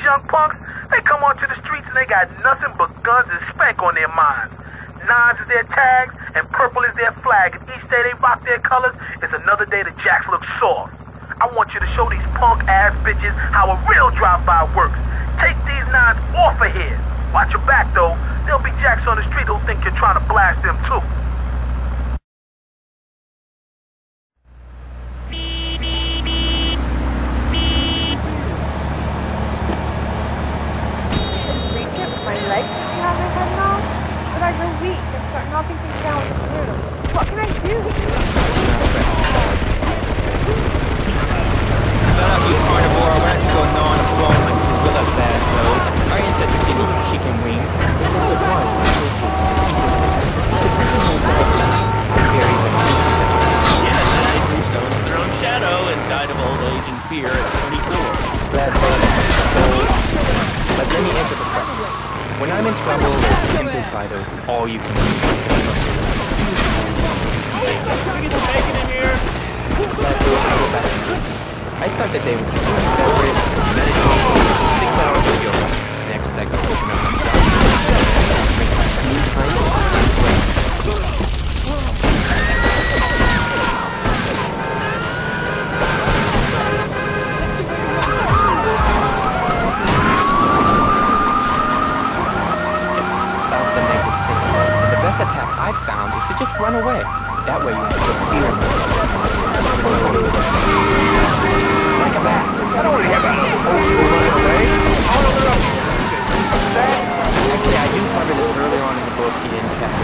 young punks, they come onto the streets and they got nothing but guns and spank on their minds. Nines is their tags, and purple is their flag, and each day they rock their colors is another day the jacks look soft. I want you to show these punk-ass bitches how a real drive-by works. Take these nines off of here. Watch your back, though. There'll be jacks on the street who'll think you're trying to blast them, too. My legs have my head off, but I grow weak and start knocking things down with the noodle. What can I do? Shut up, you carnivore. We're not going on a phone like Gorilla Bad Road. Our ancestors didn't eat chicken wings. They never was. Yes, and they threw stones at their own shadow and died of old age and fear at 24. Bad blood, cold. But let me answer the question. When I'm in trouble, Simply Fighters is all you can do. Hey, can we get some bacon in here? Let's go back to sleep. I start the day with a beverage, meditation, 6 hours of yoga. Next, I go open up some stuff. Drink my tea time, and wait. Attack I've found is to just run away. That way you instill fear in yourself. Like a bat. I don't want to hear about it. Oh, you're running away? I want to learn. Actually, I do cover this earlier on in the book in chapter